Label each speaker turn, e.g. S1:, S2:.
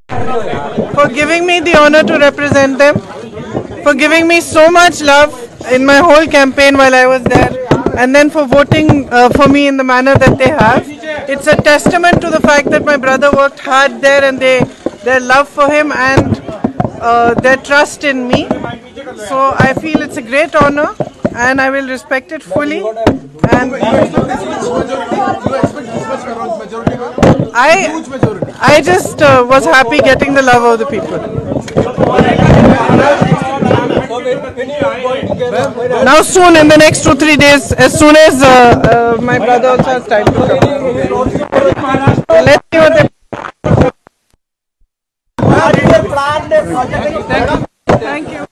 S1: for giving me the honor to represent them, for giving me so much love in my whole campaign while I was there, and then for voting for me in the manner that they have. It's a testament to the fact that my brother worked hard there, and their love for him and their trust in me. So I feel it's a great honor, and I will respect it fully. And I just was happy getting the love of the people. Now soon, in the next 2-3 days, as soon as my brother also has time to come. Let's see what they. Thank you.